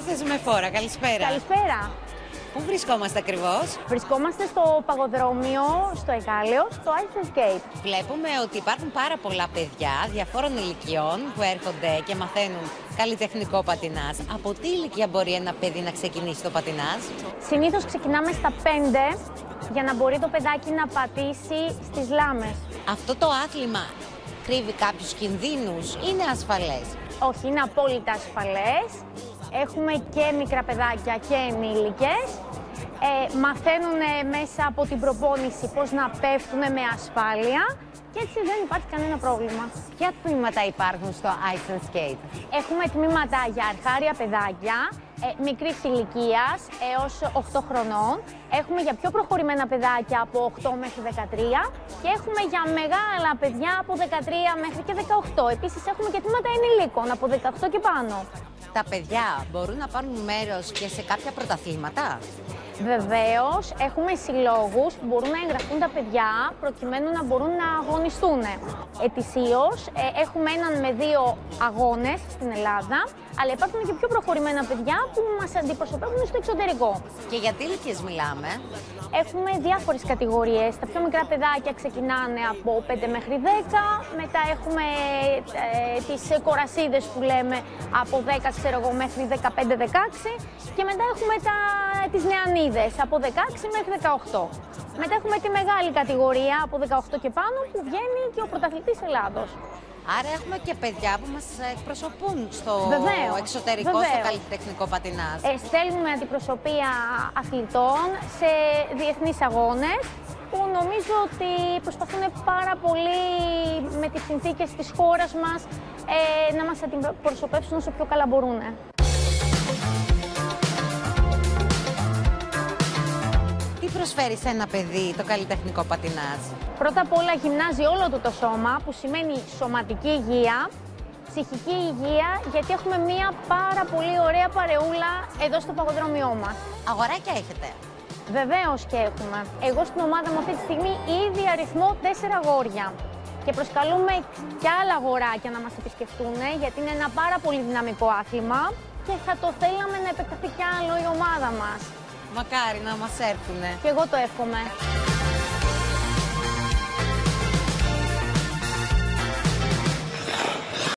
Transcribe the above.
με φόρα. Καλησπέρα. Καλησπέρα. Πού βρισκόμαστε ακριβώς? Βρισκόμαστε στο παγοδρόμιο, στο Εκάλεο, στο Ice Skate. Βλέπουμε ότι υπάρχουν πάρα πολλά παιδιά διαφόρων ηλικιών που έρχονται και μαθαίνουν καλλιτεχνικό πατινάζ. Από τι ηλικία μπορεί ένα παιδί να ξεκινήσει το πατινάζ? Συνήθως ξεκινάμε στα 5 για να μπορεί το παιδάκι να πατήσει στις λάμες. Αυτό το άθλημα κρύβει κάποιους κινδύνους, είναι ασφαλές? Όχι, είναι απόλυτα ασφαλές. Έχουμε και μικρά παιδάκια και ενήλικες. Μαθαίνουν μέσα από την προπόνηση πώς να πέφτουν με ασφάλεια και έτσι δεν υπάρχει κανένα πρόβλημα. Ποια τμήματα υπάρχουν στο Ice Skate? Έχουμε τμήματα για αρχάρια παιδάκια, μικρής ηλικίας έως 8 χρονών. Έχουμε για πιο προχωρημένα παιδάκια από 8 μέχρι 13 και έχουμε για μεγάλα παιδιά από 13 μέχρι και 18. Επίσης έχουμε και τμήματα ενηλίκων από 18 και πάνω. Τα παιδιά μπορούν να πάρουν μέρος και σε κάποια πρωταθλήματα? Βεβαίως, έχουμε συλλόγους που μπορούν να εγγραφούν τα παιδιά προκειμένου να μπορούν να αγωνιστούν. Ετησίως έχουμε 1 με 2 αγώνες στην Ελλάδα, αλλά υπάρχουν και πιο προχωρημένα παιδιά που μας αντιπροσωπεύουν στο εξωτερικό. Και για τι ηλικίες μιλάμε? Έχουμε διάφορες κατηγορίες. Τα πιο μικρά παιδάκια ξεκινάνε από 5 μέχρι 10, μετά έχουμε τις κορασίδες που λέμε από 10 μέχρι 15-16 και μετά έχουμε τις νεανίδες από 16 μέχρι 18. Μετά έχουμε τη μεγάλη κατηγορία από 18 και πάνω που βγαίνει και ο πρωταθλητής Ελλάδος. Άρα έχουμε και παιδιά που μας εκπροσωπούν στο εξωτερικό, βεβαίως. στο καλλιτεχνικό πατινάζ. Στέλνουμε αντιπροσωπεία αθλητών σε διεθνείς αγώνες που νομίζω ότι προσπαθούν πάρα πολύ με τις συνθήκες της χώρας μας να μας αντιπροσωπεύσουν όσο πιο καλά μπορούν. Τι προσφέρει σε ένα παιδί το καλλιτεχνικό πατινάζ? Πρώτα απ' όλα γυμνάζει όλο του το σώμα, που σημαίνει σωματική υγεία, ψυχική υγεία, γιατί έχουμε μία πάρα πολύ ωραία παρεούλα εδώ στο παγοδρόμιό μας. Αγοράκια έχετε? Βεβαίως και έχουμε. Εγώ στην ομάδα μου αυτή τη στιγμή ήδη αριθμό 4 αγόρια. Και προσκαλούμε και άλλα αγοράκια να μας επισκεφτούν, γιατί είναι ένα πάρα πολύ δυναμικό άθλημα και θα το θέλαμε να επεκταθεί κι άλλο η ομάδα μας. Μακάρι να μας έρθουνε. Και εγώ το εύχομαι.